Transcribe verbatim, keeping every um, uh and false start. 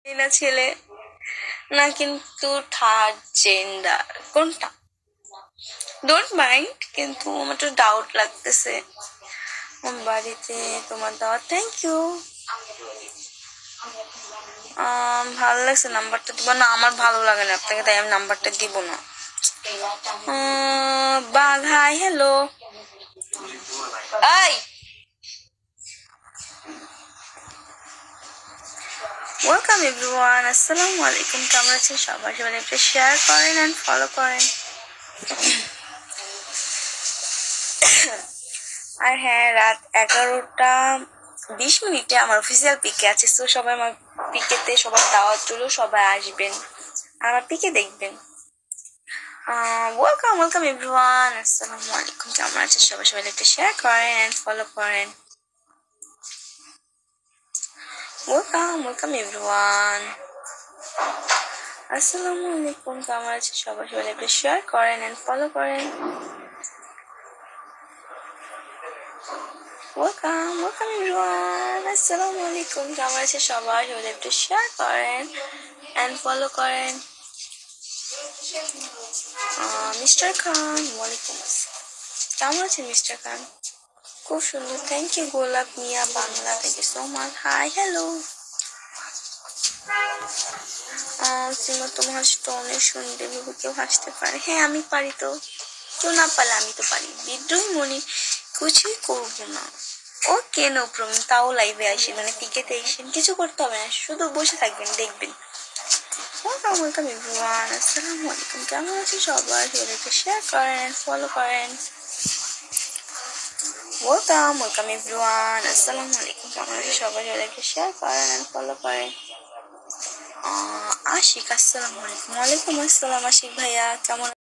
না ছেলে না কিন্তু থার্ড জেন্ডার কোনটা ডোন্ট মাইন্ড, কিন্তু আমার একটু ডাউট লাগতেছে। বাড়িতে তোমার দাওয়াত, থ্যাংক ইউ। ভালো লাগছে নাম্বারটা দিব না, আমার ভালো লাগে না আপনাকে, তাই আমি নাম্বারটা দিব না। বাঘ হাই হ্যালো। এই ওয়েলকাম এভরিওয়ান, আসসালামু আলাইকুম। কেমন আছেন সবাই? সবাই একটু শেয়ার করেন অ্যান্ড ফলো করেন। আর হ্যাঁ, রাত এগারোটা বিশ মিনিটে আমার অফিসিয়াল পিকে আছে, তো সবাই আমার পিকেতে সবার দাওয়াত রইল, সবাই আসবেন আর আমার পিকে দেখবেন। ওয়েলকাম ওয়েলকাম এভরিওয়ান, আসসালামু আলাইকুম। কেমন আছেন সবাই? সবাই একটু শেয়ার করেন অ্যান্ড ফলো করেন। ওয়েলকাম ওয়েলকাম এভরিওয়ান, আসসালামু আলাইকুম। কেমন আছেন সবাই? সবাই একটু শেয়ার করেন অ্যান্ড ফলো করেন। ওয়েলকাম ওয়েলকাম এভরিওয়ান, আসসালামু আলাইকুম। কেমন আছেন সবাই? সবাই একটু শেয়ার করেন অ্যান্ড ফলো করেন। মিস্টার খান, ওয়ালাইকুম আসসালাম। কেমন আছেন মিস্টার খান? খুব সুন্দর, thank you. Golap Mia Bangla, thank you so much. Hi hello. Sima তো হাসতো অনেক শুনতে, ভেবে কেউ হাসতে পারে। হ্যাঁ আমি পারি, তো কেউ না পারলে আমি তো পারি। বিদ্রোহী মনি কিছুই করবো না। ওকে নো প্রবলেম, তাও লাইভে আসেন, মানে পিকেতে আসেন, কিছু করতে হবে না, শুধু বসে থাকবেন দেখবেন। ওয়েলকাম ওয়েলকাম এভরিওয়ান, আসসালামু আলাইকুম। কেমন আছেন সবাই? সবাইকে শেয়ার করেন, ফলো করেন। ওয়েলকাম ওয়েলকাম এভরিওয়ান, আসসালামু আলাইকুম। কেমন আছেন সবাই? সবাইকে শেয়ার করেন এন্ড ফলো করেন। আশিক, আসসালামু আলাইকুম। ওয়ালাইকুম আসসালাম আশিক ভাইয়া, কেমন